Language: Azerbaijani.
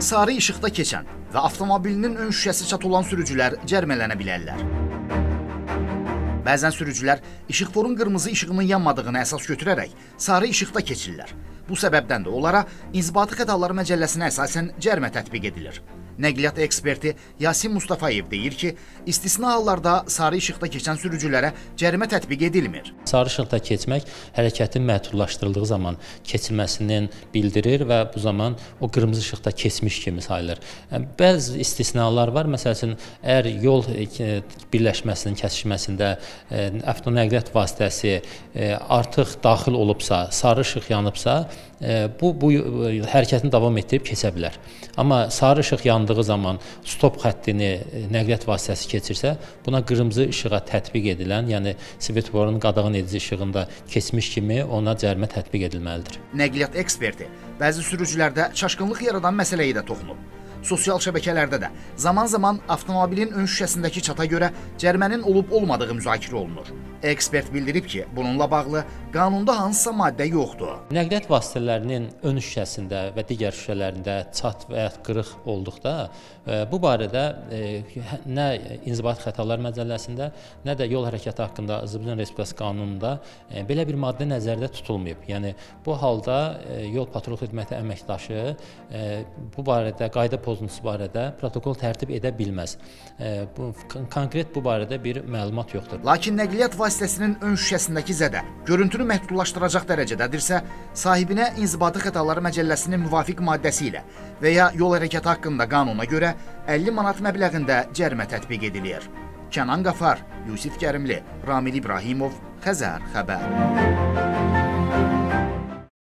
Sarı işıqda keçən və avtomobilinin ön şüşəsi çat olan sürücülər cərimələnə bilərlər. Bəzən sürücülər işıqforun qırmızı işığının yanmadığını əsas götürərək sarı işıqda keçirlər. Bu səbəbdən də onlara İnzibati Xətalar Məcəlləsinə əsasən cərimə tətbiq edilir. Nəqliyyat eksperti Yasin Mustafayev deyir ki, istisna hallarda sarı işıqda keçən sürücülərə cərimə tətbiq edilmir. Sarı işıqda keçmək hərəkətin məhdudlaşdırıldığı zaman keçilməsinin bildirir və bu zaman o qırmızı işıqda keçmiş kimi sayılır. Bəzi istisnalar var. Məsəl üçün, əgər yol birləşməsinin kəsişməsində avtonəqliyyat vasitəsi artıq daxil olubsa, sarı işıq yanıbsa, bu hərəkətini davam etdirib keçə bilər. Amma sarı işıq yandığı zaman stop xəttini nəqliyyat vasitəsi keçirsə, buna qırmızı işığa tətbiq edilən, yəni svetoforun qadağan edici işığında keçmiş kimi ona cərimə tətbiq edilməlidir. Nəqliyyat eksperti bəzi sürücülərdə çaşqınlıq yaradan məsələyə də toxunub. Sosial şəbəkələrdə də zaman-zaman avtomobilin ön şüşəsindəki çata görə cərimənin olub-olmadığı müzakirə olunur. Ekspert bildirib ki, bununla bağlı qanunda hansısa maddə yoxdur. Nəqliyyat vasitələrinin ön şüşəsində və digər şüşələrində çat və ya qırıq olduqda, bu barədə nə İnzibati Xətalar Məcəlləsində, nə də Yol Hərəkəti haqqında Azərbaycan Respublikası qanununda belə bir maddə nəzərdə tutulmayıb. Yəni, bu halda Yol Patrul Xidməti əməkdaşı bu barədə qayda pozuntusu barədə protokol tərtib edə bilməz. Konkret bu barədə bir məlumat yoxdur. Lakin nəqliyyat vasitəsinin ön şüşəsindəki zədə görüntünü məhdudlaşdıracaq dərəcədədirsə, sahibinə İnzibati Xətalar Məcəlləsinin müvafiq maddəsi ilə və ya yol hərəkəti haqqında qanuna görə 50 manat məbləğində cərimə tətbiq edilir. Kənan Qafar, Yusif Kərimli, Ramil İbrahimov, Xəzər xəbər.